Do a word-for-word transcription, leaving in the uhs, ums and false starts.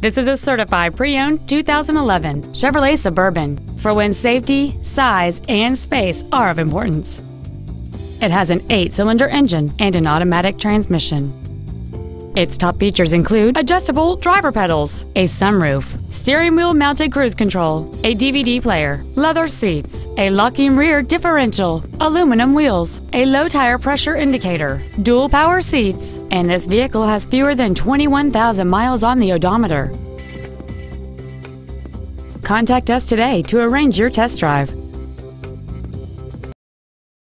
This is a certified pre-owned two thousand eleven Chevrolet Suburban for when safety, size, and space are of importance. It has an eight-cylinder engine and an automatic transmission. Its top features include adjustable driver pedals, a sunroof, steering wheel mounted cruise control, a D V D player, leather seats, a locking rear differential, aluminum wheels, a low tire pressure indicator, dual power seats, and this vehicle has fewer than twenty-one thousand miles on the odometer. Contact us today to arrange your test drive.